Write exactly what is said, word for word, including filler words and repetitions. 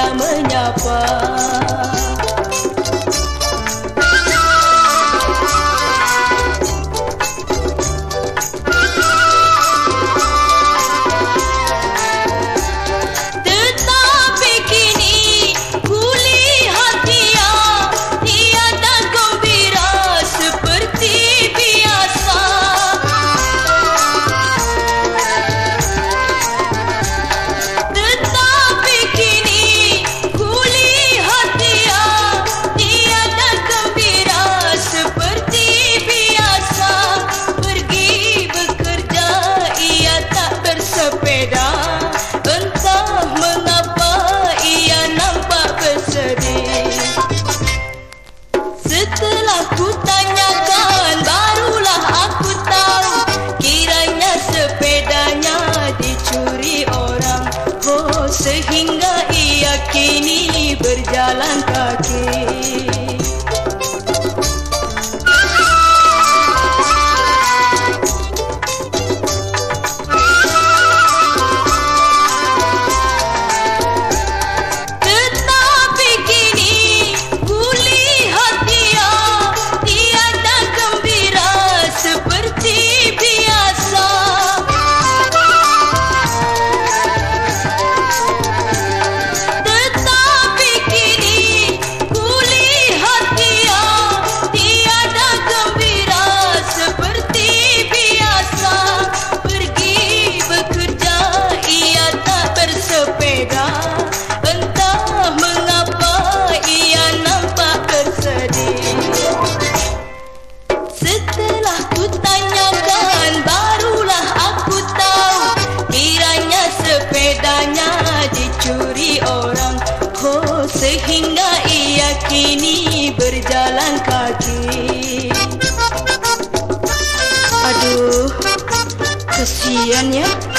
ia menyapa. Setelah ku tanyakan, barulah aku tahu kiranya sepedanya dicuri orang. Oh, sehingga ia kini berjalan kaki. Setelah ku tanyakan, barulah aku tahu kiranya sepedanya dicuri orang. Oh, sehingga ia kini berjalan kaki. Aduh, kesian ya.